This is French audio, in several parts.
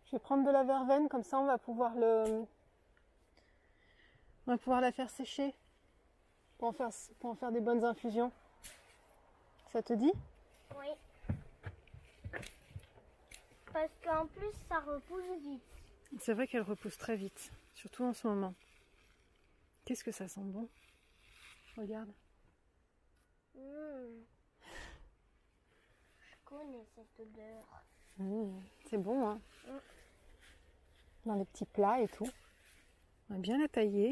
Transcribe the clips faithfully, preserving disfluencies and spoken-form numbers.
Je vais prendre de la verveine, comme ça on va pouvoir le... On va pouvoir la faire sécher pour en faire, pour en faire des bonnes infusions. Ça te dit? Oui. Parce qu'en plus, ça repousse vite. C'est vrai qu'elle repousse très vite, surtout en ce moment. Qu'est-ce que ça sent bon? Regarde. Mmh. Je connais cette odeur. Mmh, c'est bon, hein? Mmh. Dans les petits plats et tout. On va bien la tailler.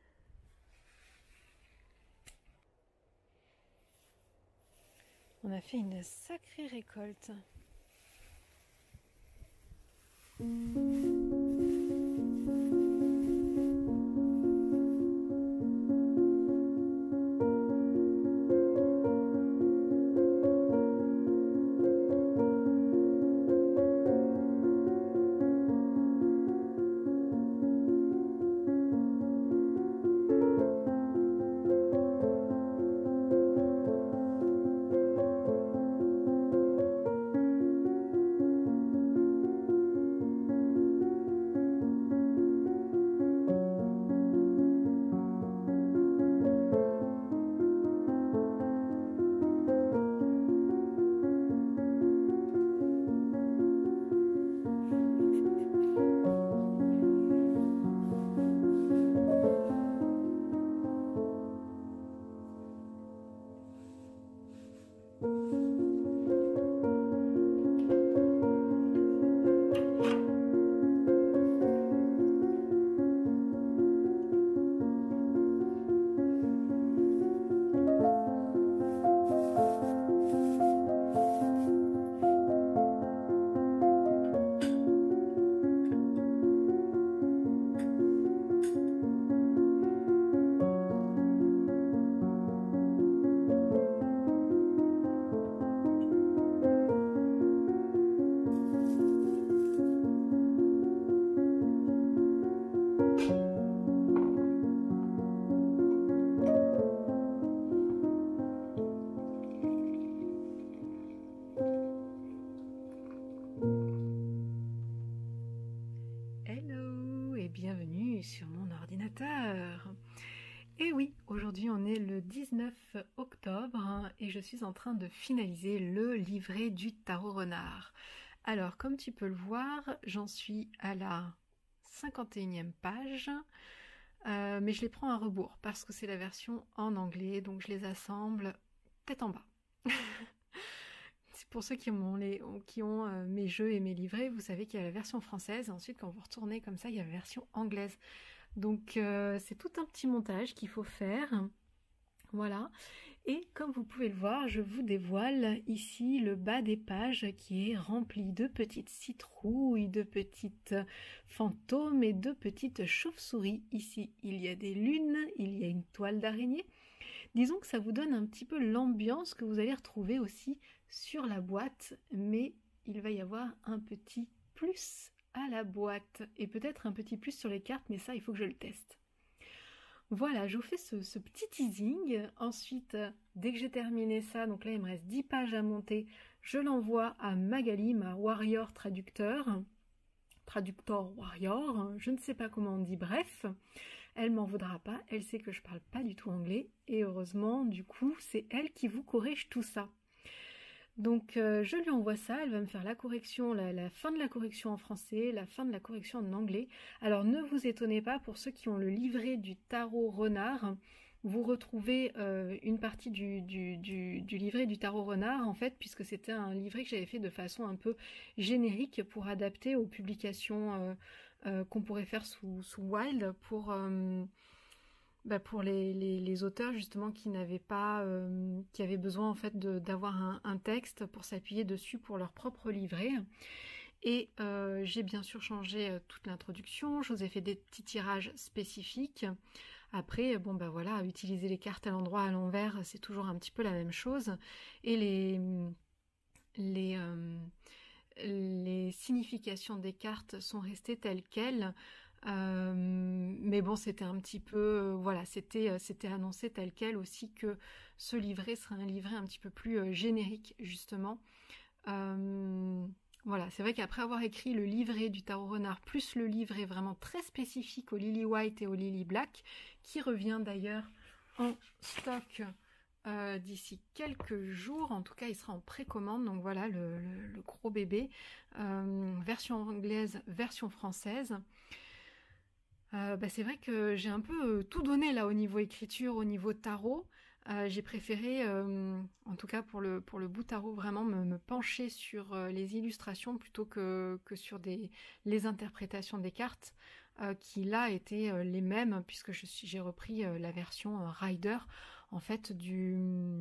On a fait une sacrée récolte. Hello et bienvenue sur mon ordinateur. Et oui, aujourd'hui on est le dix-neuf octobre et je suis en train de finaliser le livret du tarot renard. Alors comme tu peux le voir, j'en suis à la cinquante et unième page, euh, mais je les prends à rebours parce que c'est la version en anglais, donc je les assemble tête en bas. Pour ceux qui ont, les, qui ont euh, mes jeux et mes livrets, vous savez qu'il y a la version française, et ensuite quand vous retournez comme ça, il y a la version anglaise. Donc euh, c'est tout un petit montage qu'il faut faire. Voilà. Et comme vous pouvez le voir, je vous dévoile ici le bas des pages qui est rempli de petites citrouilles, de petites fantômes et de petites chauves-souris. Ici, il y a des lunes, il y a une toile d'araignée. Disons que ça vous donne un petit peu l'ambiance que vous allez retrouver aussi sur la boîte, mais il va y avoir un petit plus à la boîte et peut-être un petit plus sur les cartes, mais ça il faut que je le teste. Voilà, je vous fais ce, ce petit teasing. Ensuite, dès que j'ai terminé ça, donc là il me reste dix pages à monter, je l'envoie à Magali, ma warrior traducteur. Traductor warrior, je ne sais pas comment on dit, bref, elle m'en voudra pas, elle sait que je parle pas du tout anglais, et heureusement, du coup, c'est elle qui vous corrige tout ça. Donc euh, je lui envoie ça, elle va me faire la correction, la, la fin de la correction en français, la fin de la correction en anglais. Alors ne vous étonnez pas, pour ceux qui ont le livret du tarot renard, vous retrouvez euh, une partie du, du, du, du livret du tarot renard en fait, puisque c'était un livret que j'avais fait de façon un peu générique pour adapter aux publications euh, euh, qu'on pourrait faire sous, sous Wild pour... Euh, Bah pour les, les, les auteurs justement qui n'avaient pas, euh, qui avaient besoin en fait d'avoir un, un texte pour s'appuyer dessus pour leur propre livret. Et euh, j'ai bien sûr changé euh, toute l'introduction, je vous ai fait des petits tirages spécifiques. Après, bon bah voilà, utiliser les cartes à l'endroit, à l'envers, c'est toujours un petit peu la même chose. Et les, les, euh, les significations des cartes sont restées telles quelles. Euh, mais bon, c'était un petit peu, euh, voilà, c'était euh, c'était annoncé tel quel aussi que ce livret serait un livret un petit peu plus euh, générique justement. Euh, Voilà, c'est vrai qu'après avoir écrit le livret du tarot renard, plus le livret vraiment très spécifique au Lily White et au Lily Black, qui revient d'ailleurs en stock euh, d'ici quelques jours, en tout cas il sera en précommande, donc voilà le, le, le gros bébé, euh, version anglaise, version française. Euh, bah c'est vrai que j'ai un peu euh, tout donné là au niveau écriture, au niveau tarot. Euh, j'ai préféré, euh, en tout cas pour le, pour le bout tarot, vraiment me, me pencher sur euh, les illustrations plutôt que, que sur des, les interprétations des cartes, euh, qui là étaient euh, les mêmes, puisque je suis, j'ai repris euh, la version euh, Rider, en fait, du...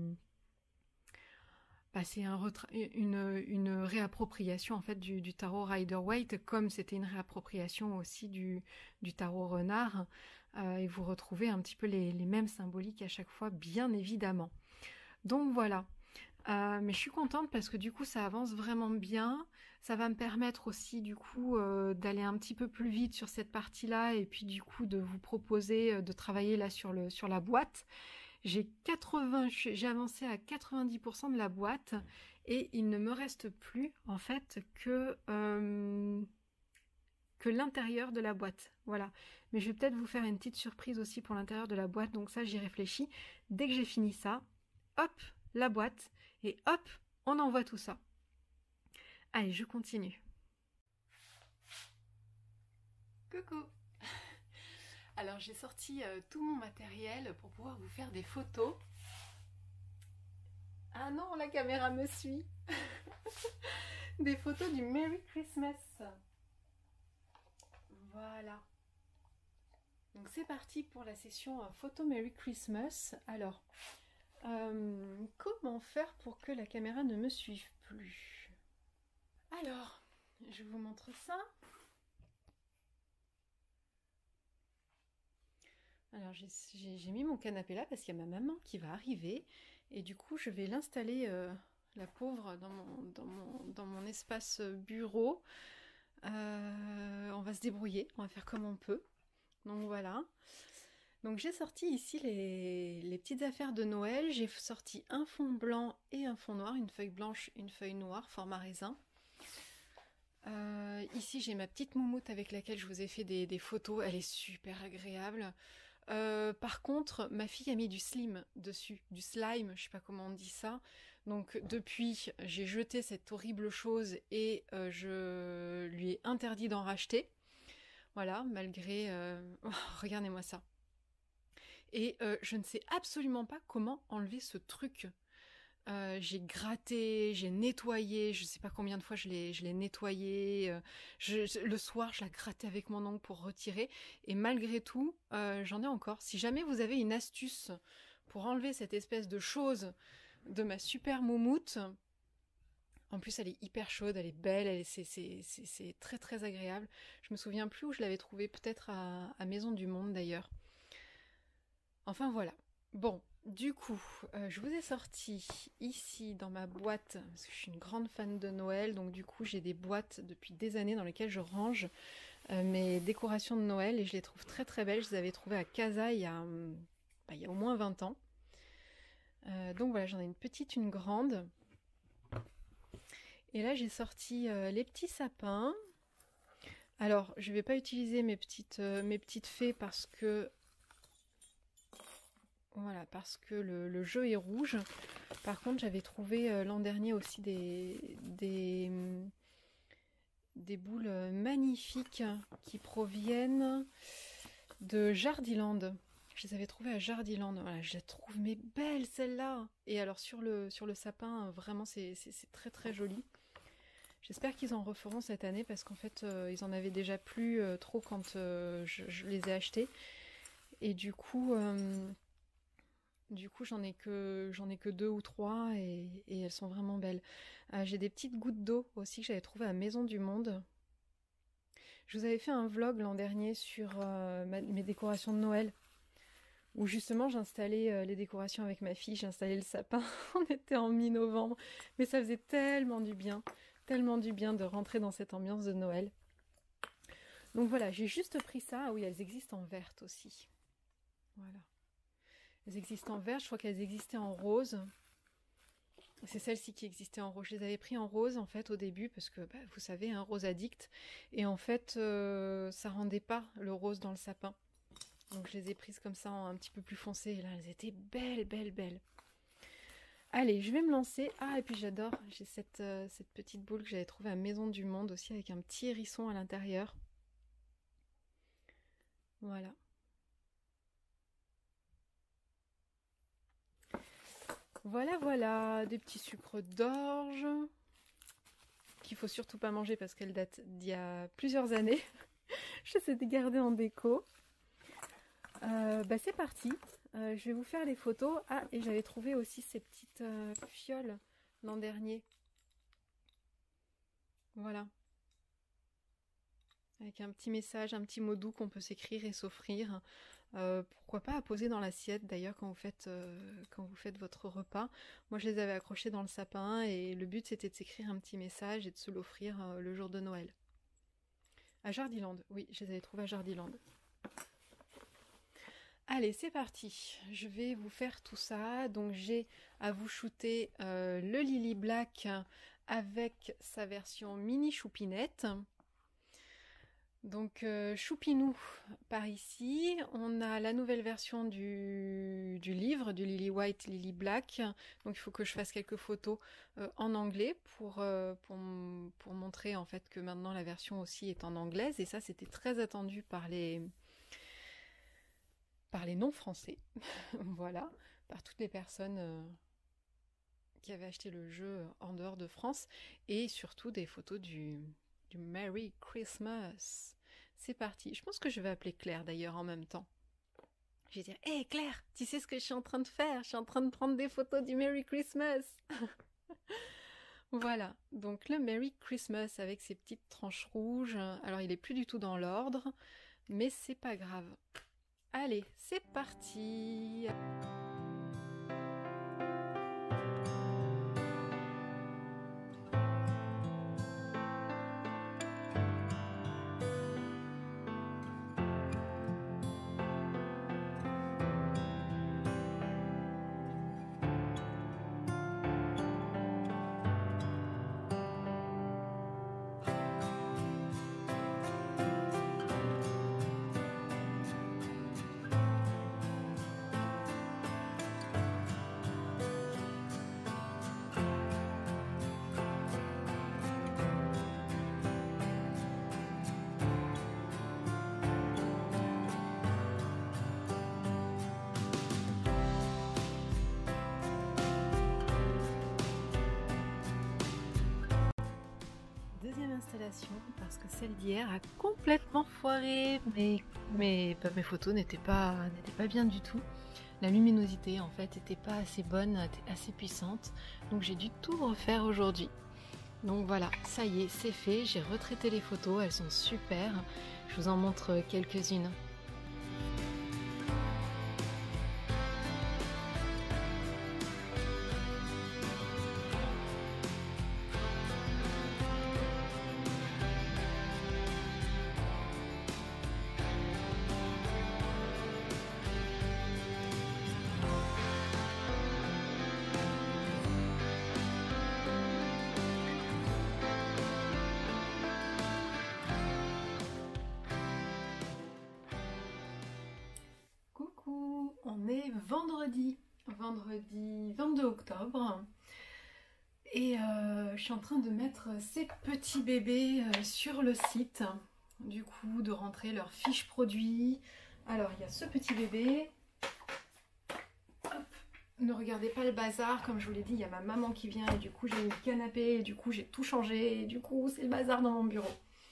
Bah, c'est un une, une réappropriation en fait du, du tarot Rider-Waite, comme c'était une réappropriation aussi du, du tarot renard. Euh, et vous retrouvez un petit peu les, les mêmes symboliques à chaque fois, bien évidemment. Donc voilà. Euh, mais je suis contente parce que du coup ça avance vraiment bien. Ça va me permettre aussi du coup euh, d'aller un petit peu plus vite sur cette partie-là et puis du coup de vous proposer euh, de travailler là sur, le, sur la boîte. J'ai quatre-vingts, j'ai avancé à quatre-vingt-dix pour cent de la boîte et il ne me reste plus en fait que... Euh, que l'intérieur de la boîte, voilà. Mais je vais peut-être vous faire une petite surprise aussi pour l'intérieur de la boîte, donc ça j'y réfléchis. Dès que j'ai fini ça, hop, la boîte, et hop, on envoie tout ça. Allez, je continue. Coucou. Alors j'ai sorti euh, tout mon matériel pour pouvoir vous faire des photos. Ah non, la caméra me suit. Des photos du Merry Christmas. Voilà. Donc c'est parti pour la session photo Merry Christmas. Alors, euh, comment faire pour que la caméra ne me suive plus? Alors, je vous montre ça. Alors j'ai mis mon canapé là parce qu'il y a ma maman qui va arriver. Et du coup je vais l'installer, euh, la pauvre, dans mon, dans mon, dans mon espace bureau. Euh, on va se débrouiller, on va faire comme on peut. Donc voilà. Donc j'ai sorti ici les, les petites affaires de Noël. J'ai sorti un fond blanc et un fond noir, une feuille blanche, une feuille noire, format raisin. Euh, ici j'ai ma petite moumoute avec laquelle je vous ai fait des, des photos. Elle est super agréable. Euh, par contre, ma fille a mis du slim dessus, du slime, je sais pas comment on dit ça. Donc depuis, j'ai jeté cette horrible chose et euh, je lui ai interdit d'en racheter. Voilà, malgré... Euh... Oh, regardez-moi ça. Et euh, je ne sais absolument pas comment enlever ce truc. Euh, j'ai gratté, j'ai nettoyé, je ne sais pas combien de fois je l'ai nettoyé. Euh, je, le soir, je la grattais avec mon ongle pour retirer. Et malgré tout, euh, j'en ai encore. Si jamais vous avez une astuce pour enlever cette espèce de chose de ma super moumoute, en plus elle est hyper chaude, elle est belle, c'est très très agréable. Je me souviens plus où je l'avais trouvée, peut-être à, à Maison du Monde d'ailleurs. Enfin voilà. Bon, du coup, euh, je vous ai sorti ici dans ma boîte, parce que je suis une grande fan de Noël, donc du coup j'ai des boîtes depuis des années dans lesquelles je range euh, mes décorations de Noël et je les trouve très très belles. Je les avais trouvées à Casa il y a, bah, il y a au moins vingt ans. Euh, donc voilà, j'en ai une petite, une grande. Et là j'ai sorti euh, les petits sapins. Alors je ne vais pas utiliser mes petites, euh, mes petites fées parce que voilà, parce que le, le jeu est rouge. Par contre, j'avais trouvé euh, l'an dernier aussi des, des, des boules magnifiques qui proviennent de Jardiland. Je les avais trouvées à Jardiland. Voilà, je les trouve mais belles celles-là. Et alors sur le, sur le sapin, vraiment c'est très très joli. J'espère qu'ils en referont cette année parce qu'en fait euh, ils en avaient déjà plus euh, trop quand euh, je, je les ai achetés. Et du coup... Euh, Du coup, j'en ai que j'en ai que deux ou trois et, et elles sont vraiment belles. Euh, j'ai des petites gouttes d'eau aussi que j'avais trouvées à Maison du Monde. Je vous avais fait un vlog l'an dernier sur euh, ma, mes décorations de Noël, où justement j'installais euh, les décorations avec ma fille, j'installais le sapin. On était en mi-novembre, mais ça faisait tellement du bien, tellement du bien de rentrer dans cette ambiance de Noël. Donc voilà, j'ai juste pris ça. Ah oui, elles existent en verte aussi. Voilà. Elles existent en vert, je crois qu'elles existaient en rose. C'est celle-ci qui existait en rose. Je les avais pris en rose en fait au début parce que bah, vous savez, un rose addict. Et en fait, euh, ça rendait pas le rose dans le sapin. Donc je les ai prises comme ça en un petit peu plus foncé. Et là, elles étaient belles, belles, belles. Allez, je vais me lancer. Ah, et puis j'adore. J'ai cette, euh, cette petite boule que j'avais trouvée à Maison du Monde aussi avec un petit hérisson à l'intérieur. Voilà. Voilà, voilà, des petits sucres d'orge qu'il faut surtout pas manger parce qu'elles datent d'il y a plusieurs années. Je les ai gardées en déco. Euh, bah c'est parti. Euh, je vais vous faire les photos. Ah, et j'avais trouvé aussi ces petites euh, fioles l'an dernier. Voilà. Avec un petit message, un petit mot doux qu'on peut s'écrire et s'offrir. Euh, pourquoi pas à poser dans l'assiette d'ailleurs quand vous faites euh, quand vous faites votre repas. Moi je les avais accrochés dans le sapin et le but c'était de s'écrire un petit message et de se l'offrir euh, le jour de Noël. À Jardiland, oui, je les avais trouvés à Jardiland. Allez, c'est parti. Je vais vous faire tout ça. Donc j'ai à vous shooter euh, le Lily Black avec sa version mini choupinette. Donc euh, choupinou par ici, on a la nouvelle version du, du livre, du Lily White, Lily Black. Donc il faut que je fasse quelques photos euh, en anglais pour, euh, pour, pour montrer en fait que maintenant la version aussi est en anglaise. Et ça c'était très attendu par les, par les non-français, voilà, par toutes les personnes euh, qui avaient acheté le jeu en dehors de France. Et surtout des photos du, du Merry Christmas. C'est parti. Je pense que je vais appeler Claire d'ailleurs en même temps. Je vais dire, hé hey, Claire, tu sais ce que je suis en train de faire? Je suis en train de prendre des photos du Merry Christmas. Voilà, donc le Merry Christmas avec ses petites tranches rouges. Alors il est plus du tout dans l'ordre, mais c'est pas grave. Allez, c'est parti. Installation parce que celle d'hier a complètement foiré, mais, mais bah, mes photos n'étaient pas, n'étaient pas bien du tout. La luminosité en fait n'était pas assez bonne, était assez puissante, donc j'ai dû tout refaire aujourd'hui. Donc voilà, ça y est, c'est fait, j'ai retraité les photos, elles sont super, je vous en montre quelques-unes. On est vendredi, vendredi vingt-deux octobre et euh, je suis en train de mettre ces petits bébés euh, sur le site, du coup de rentrer leurs fiches produits. Alors il y a ce petit bébé, hop. Ne regardez pas le bazar, comme je vous l'ai dit, il y a ma maman qui vient et du coup j'ai mis le canapé et du coup j'ai tout changé et du coup c'est le bazar dans mon bureau.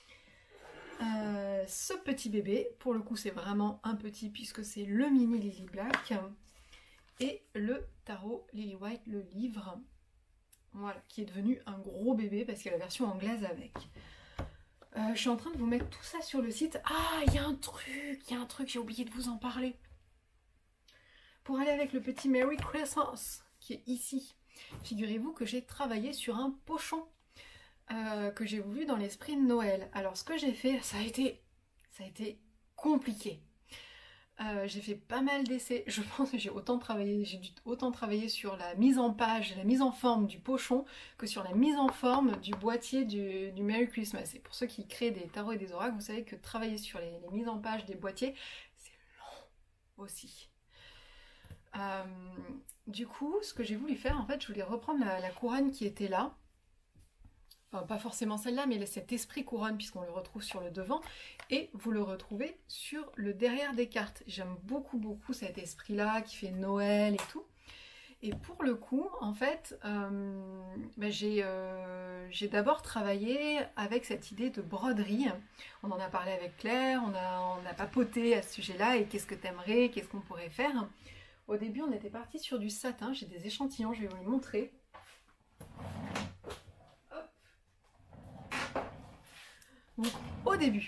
Euh, ce petit bébé, pour le coup c'est vraiment un petit puisque c'est le mini Lily Black et le tarot Lily White, le livre, voilà, qui est devenu un gros bébé parce qu'il y a la version anglaise avec. Euh, je suis en train de vous mettre tout ça sur le site. Ah, il y a un truc, il y a un truc, j'ai oublié de vous en parler. Pour aller avec le petit Merry Christmas qui est ici, figurez-vous que j'ai travaillé sur un pochon. Euh, que j'ai voulu dans l'esprit de Noël. Alors ce que j'ai fait, ça a été, ça a été compliqué. Euh, j'ai fait pas mal d'essais. Je pense que j'ai autant travaillé, j'ai dû autant travailler sur la mise en page, la mise en forme du pochon que sur la mise en forme du boîtier du, du Merry Christmas. Et pour ceux qui créent des tarots et des oracles, vous savez que travailler sur les, les mises en page des boîtiers, c'est long aussi. Euh, du coup, ce que j'ai voulu faire, en fait, je voulais reprendre la, la couronne qui était là. Enfin, pas forcément celle-là, mais cet esprit couronne, puisqu'on le retrouve sur le devant, et vous le retrouvez sur le derrière des cartes. J'aime beaucoup, beaucoup cet esprit-là, qui fait Noël et tout. Et pour le coup, en fait, euh, ben j'ai euh, j'ai d'abord travaillé avec cette idée de broderie. On en a parlé avec Claire, on a, on a papoté à ce sujet-là, et qu'est-ce que t'aimerais, qu'est-ce qu'on pourrait faire. Au début, on était parti sur du satin, j'ai des échantillons, je vais vous les montrer. Donc, au début,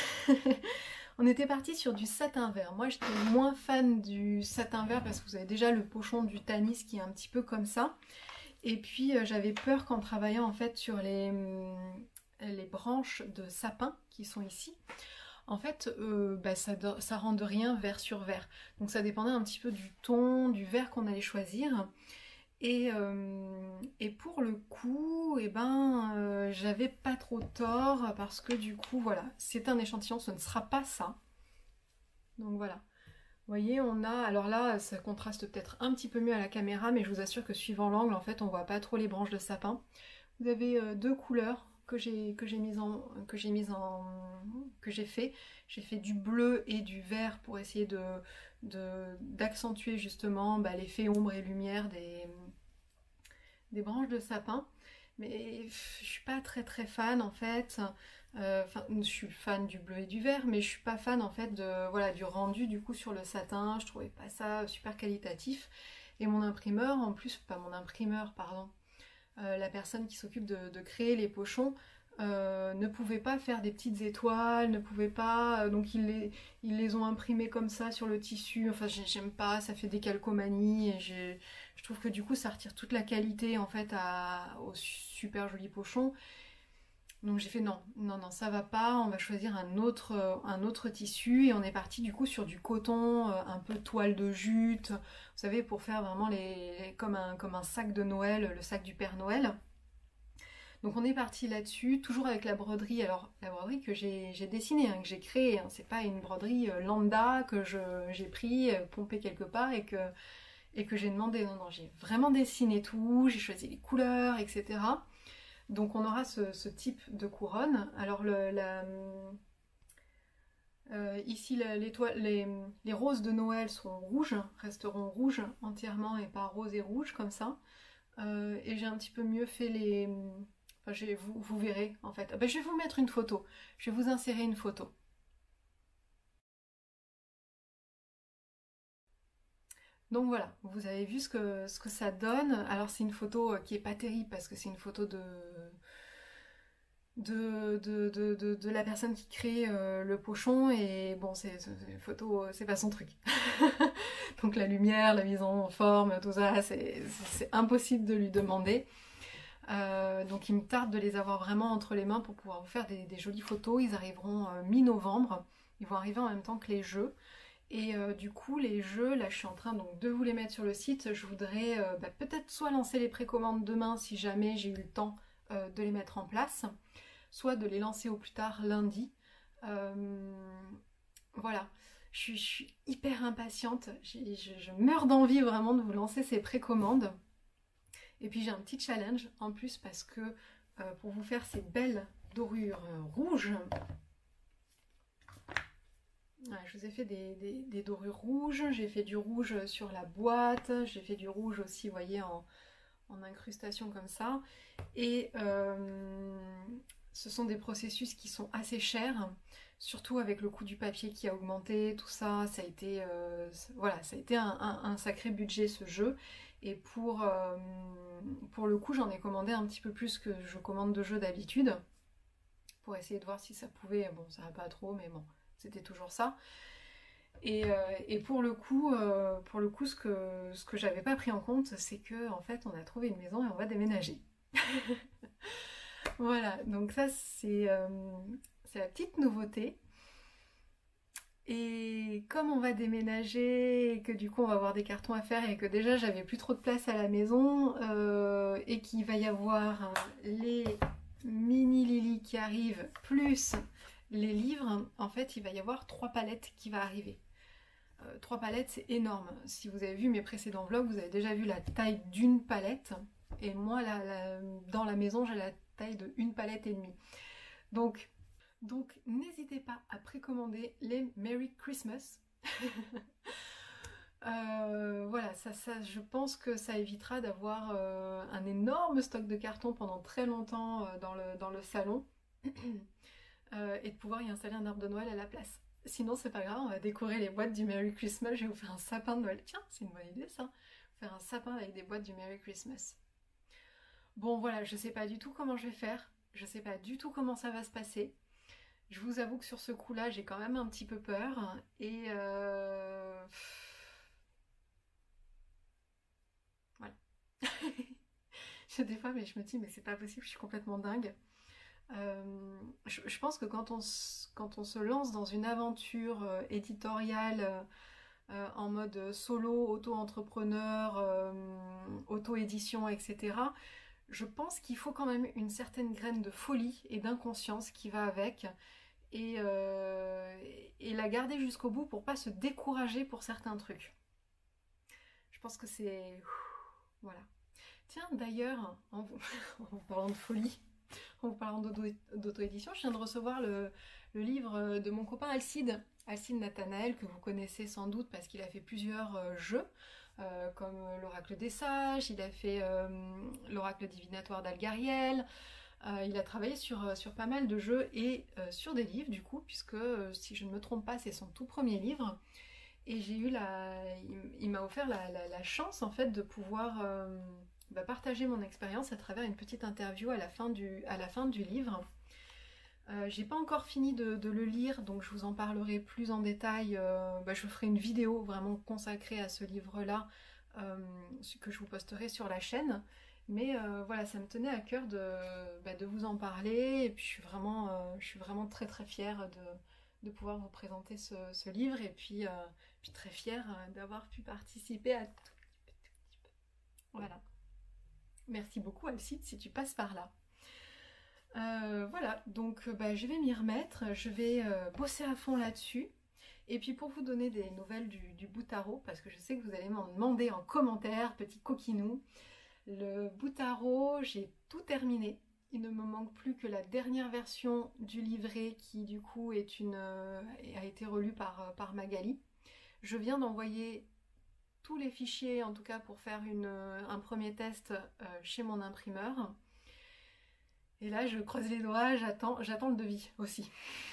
on était parti sur du satin vert. Moi, j'étais moins fan du satin vert parce que vous avez déjà le pochon du Tanis qui est un petit peu comme ça. Et puis, euh, j'avais peur qu'en travaillant en fait sur les, les branches de sapin qui sont ici, en fait, euh, bah, ça, ça rende rien vert sur vert. Donc, ça dépendait un petit peu du ton, du vert qu'on allait choisir. Et, euh, et pour le coup, eh ben, euh, j'avais pas trop tort parce que du coup, voilà, c'est un échantillon, ce ne sera pas ça. Donc voilà. Vous voyez, on a, alors là, ça contraste peut-être un petit peu mieux à la caméra, mais je vous assure que suivant l'angle, en fait, on voit pas trop les branches de sapin. Vous avez euh, deux couleurs que j'ai que j'ai mises en que j'ai mises en que j'ai fait. J'ai fait du bleu et du vert pour essayer de d'accentuer justement bah, l'effet ombre et lumière des, des branches de sapin. Mais je suis pas très très fan en fait. Euh, je suis fan du bleu et du vert, mais je suis pas fan en fait de, voilà, du rendu du coup sur le satin. Je trouvais pas ça super qualitatif. Et mon imprimeur, en plus, pas mon imprimeur, pardon, euh, la personne qui s'occupe de, de créer les pochons, Euh, ne pouvait pas faire des petites étoiles, ne pouvait pas, euh, donc ils les, ils les ont imprimées comme ça sur le tissu. Enfin, j'aime pas, ça fait des calcomanies et je trouve que du coup ça retire toute la qualité en fait à, au super joli pochon. Donc j'ai fait non, non, non, ça va pas, on va choisir un autre, euh, un autre tissu et on est parti du coup sur du coton, euh, un peu toile de jute, vous savez, pour faire vraiment les, comme, un, comme un sac de Noël, le sac du Père Noël. Donc on est parti là-dessus, toujours avec la broderie, alors la broderie que j'ai dessinée, hein, que j'ai créée, hein, c'est pas une broderie euh, lambda que j'ai pris, euh, pompé quelque part et que, et que j'ai demandé, non, non, j'ai vraiment dessiné tout, j'ai choisi les couleurs, et cetera. Donc on aura ce, ce type de couronne. Alors le, la, euh, ici la, les, les, les roses de Noël seront rouges, resteront rouges entièrement et pas rose et rouge comme ça. Euh, et j'ai un petit peu mieux fait les... Enfin, vous, vous verrez en fait. Ben, je vais vous mettre une photo. Je vais vous insérer une photo. Donc voilà, vous avez vu ce que, ce que ça donne. Alors c'est une photo qui est pas terrible parce que c'est une photo de... De, de, de, de, de la personne qui crée euh, le pochon et bon c'est une photo, c'est pas son truc. Donc la lumière, la mise en forme, tout ça, c'est impossible de lui demander. Euh, donc il me tarde de les avoir vraiment entre les mains pour pouvoir vous faire des, des jolies photos. Ils arriveront euh, mi-novembre, ils vont arriver en même temps que les jeux. Et euh, du coup les jeux, là je suis en train donc de vous les mettre sur le site. Je voudrais euh, bah, peut-être soit lancer les précommandes demain si jamais j'ai eu le temps euh, de les mettre en place, soit de les lancer au plus tard lundi. Euh, voilà, je suis, je suis hyper impatiente, je, je meurs d'envie vraiment de vous lancer ces précommandes. Et puis j'ai un petit challenge en plus parce que euh, pour vous faire ces belles dorures euh, rouges, ouais, je vous ai fait des, des, des dorures rouges, j'ai fait du rouge sur la boîte, j'ai fait du rouge aussi, vous voyez, en, en incrustation comme ça. Et euh, ce sont des processus qui sont assez chers, surtout avec le coût du papier qui a augmenté, tout ça, ça a été, euh, voilà, ça a été un, un, un sacré budget ce jeu. Et pour, euh, pour le coup, j'en ai commandé un petit peu plus que je commande de jeux d'habitude, pour essayer de voir si ça pouvait, bon ça va pas trop, mais bon, c'était toujours ça. Et, euh, et pour le coup, euh, pour le coup ce que, ce que j'avais pas pris en compte, c'est que en fait on a trouvé une maison et on va déménager. Voilà, donc ça c'est euh, la petite nouveauté. Et comme on va déménager, et que du coup on va avoir des cartons à faire et que déjà j'avais plus trop de place à la maison euh, et qu'il va y avoir les mini Lily qui arrivent plus les livres, en fait il va y avoir trois palettes qui va arriver. Euh, trois palettes c'est énorme. Si vous avez vu mes précédents vlogs, vous avez déjà vu la taille d'une palette et moi là, là, dans la maison j'ai la taille de une palette et demie. Donc Donc n'hésitez pas à précommander les Merry Christmas. euh, voilà, ça, ça, je pense que ça évitera d'avoir euh, un énorme stock de cartons pendant très longtemps euh, dans, le, dans le salon euh, et de pouvoir y installer un arbre de Noël à la place. Sinon c'est pas grave, on va décorer les boîtes du Merry Christmas. Je vais vous faire un sapin de Noël. Tiens, c'est une bonne idée ça. Faire un sapin avec des boîtes du Merry Christmas. Bon voilà, je sais pas du tout comment je vais faire. Je sais pas du tout comment ça va se passer. Je vous avoue que sur ce coup-là, j'ai quand même un petit peu peur. Et euh... voilà. je, des fois, mais je me dis, mais c'est pas possible, je suis complètement dingue. Euh, je, je pense que quand on, quand on se lance dans une aventure euh, éditoriale euh, en mode solo, auto-entrepreneur, euh, auto-édition, et cetera, je pense qu'il faut quand même une certaine graine de folie et d'inconscience qui va avec. Et, euh, et la garder jusqu'au bout pour pas se décourager pour certains trucs. Je pense que c'est... Voilà. Tiens, d'ailleurs, en, en parlant de folie, en parlant d'auto-édition, je viens de recevoir le, le livre de mon copain Alcide, Alcide Nathanaël, que vous connaissez sans doute parce qu'il a fait plusieurs euh, jeux, euh, comme l'Oracle des Sages, il a fait euh, l'Oracle divinatoire d'Algariel. Euh, il a travaillé sur, sur pas mal de jeux et euh, sur des livres du coup, puisque euh, si je ne me trompe pas, c'est son tout premier livre. Et j'ai eu la, il, il m'a offert la, la, la chance en fait de pouvoir euh, bah, partager mon expérience à travers une petite interview à la fin du, à la fin du livre. Euh, j'ai pas encore fini de, de le lire, donc je vous en parlerai plus en détail. Euh, bah, je ferai une vidéo vraiment consacrée à ce livre-là euh, que je vous posterai sur la chaîne. Mais euh, voilà, ça me tenait à cœur de, bah, de vous en parler. Et puis je suis vraiment, euh, je suis vraiment très très fière de, de pouvoir vous présenter ce, ce livre. Et puis, euh, puis très fière d'avoir pu participer à tout petit peu, tout petit peu. Voilà. Merci beaucoup Alcide si tu passes par là. Euh, voilà, donc bah, je vais m'y remettre. Je vais euh, bosser à fond là-dessus. Et puis pour vous donner des nouvelles du, du Boutaro, parce que je sais que vous allez m'en demander en commentaire, petit coquinou. Le Boutaro, j'ai tout terminé. Il ne me manque plus que la dernière version du livret qui du coup est une, euh, a été relue par, par Magali. Je viens d'envoyer tous les fichiers, en tout cas pour faire une, un premier test euh, chez mon imprimeur. Et là, je creuse les doigts, j'attends, j'attends le devis aussi.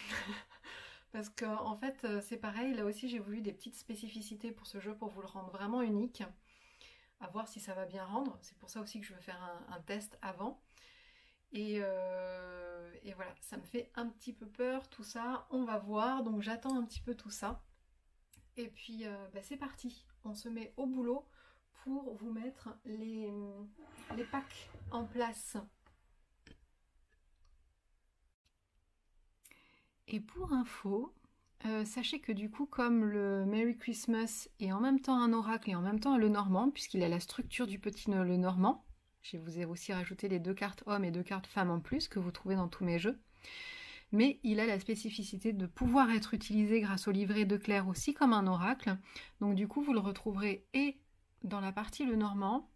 Parce que en fait, c'est pareil, là aussi j'ai voulu des petites spécificités pour ce jeu pour vous le rendre vraiment unique. À voir si ça va bien rendre. C'est pour ça aussi que je veux faire un, un test avant. Et, euh, et voilà, ça me fait un petit peu peur tout ça. On va voir, donc j'attends un petit peu tout ça. Et puis euh, bah c'est parti. On se met au boulot pour vous mettre les, les packs en place. Et pour info, euh, sachez que du coup, comme le Merry Christmas est en même temps un oracle et en même temps un Lenormand, puisqu'il a la structure du petit Lenormand, je vous ai aussi rajouté les deux cartes hommes et deux cartes femmes en plus que vous trouvez dans tous mes jeux, mais il a la spécificité de pouvoir être utilisé grâce au livret de Claire aussi comme un oracle. Donc du coup, vous le retrouverez et dans la partie Lenormand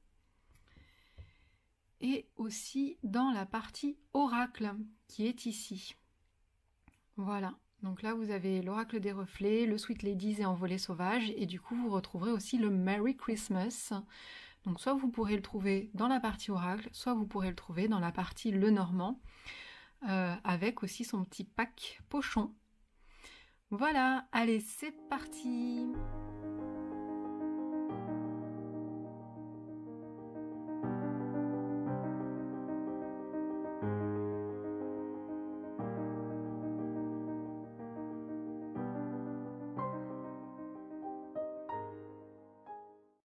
et aussi dans la partie oracle qui est ici. Voilà. Donc là, vous avez l'Oracle des Reflets, le Sweet Ladies et Envolée Sauvage, et du coup, vous retrouverez aussi le Merry Christmas. Donc soit vous pourrez le trouver dans la partie Oracle, soit vous pourrez le trouver dans la partie Lenormand, euh, avec aussi son petit pack pochon. Voilà, allez, c'est parti!